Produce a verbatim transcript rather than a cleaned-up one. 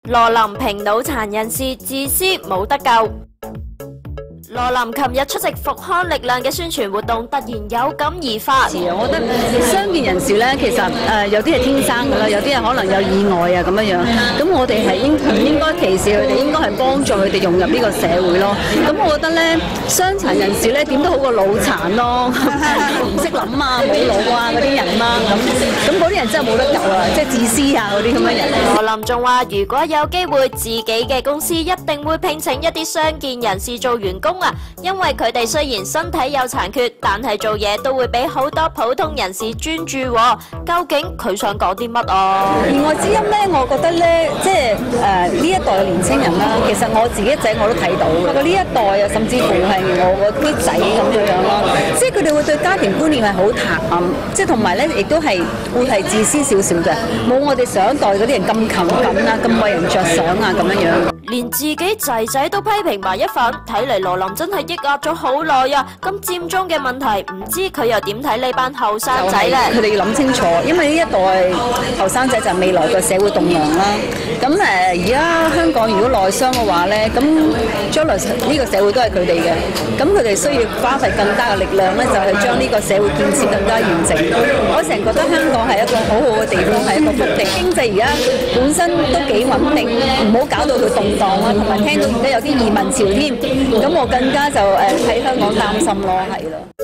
羅琳評腦殘人士自私冇得救。羅琳琴日出席復康力量嘅宣傳活動，突然有感而發。 我覺得傷健人士咧，其實誒、呃、有啲係天生㗎啦，有啲係可能有意外啊咁樣樣。咁我哋係應唔應該歧視佢哋？應該係幫助佢哋融入呢個社會咯。咁我覺得咧，傷殘人士咧點都好過腦殘咯，唔識諗啊，冇腦啊嗰啲人啦。咁咁嗰啲人真係冇得救啊，即係自私啊嗰啲咁嘅人。 羅琳仲話：如果有機會，自己嘅公司一定會聘請一啲傷健人士做員工啊，因為佢哋雖然身體有殘缺，但係做嘢都會比好多普通人士專注喎。究竟佢想講啲乜啊？ 言外之音咧，我覺得咧，即係誒呢一代嘅年青人啦，其實我自己仔我都睇到嘅。呢一代啊，甚至乎係我嗰啲仔咁樣樣咯，即係佢哋會對家庭觀念係好淡，即係同埋咧，亦都係會係自私少少嘅，冇我哋上一代嗰啲人咁勤奮啊，咁為人着想啊咁樣樣。 連自己仔仔都批評埋一份，睇嚟羅琳真係抑壓咗好耐啊！咁佔中嘅問題，唔知佢又點睇呢班後生仔咧？ 佢哋要諗清楚，因為呢一代後生仔就係未來嘅社會棟梁啦。咁誒，而家香港如果內傷嘅話咧，咁將來呢個社會都係佢哋嘅。咁佢哋需要花費更加嘅力量咧，就係將呢個社會建設更加完整。我成日覺得香港係一個好好嘅地方，係一個福地。經濟而家本身都幾穩定，唔好搞到佢動盪啊，同埋聽到而家有啲移民潮添，咁我更加就誒喺香港擔心咯，係咯。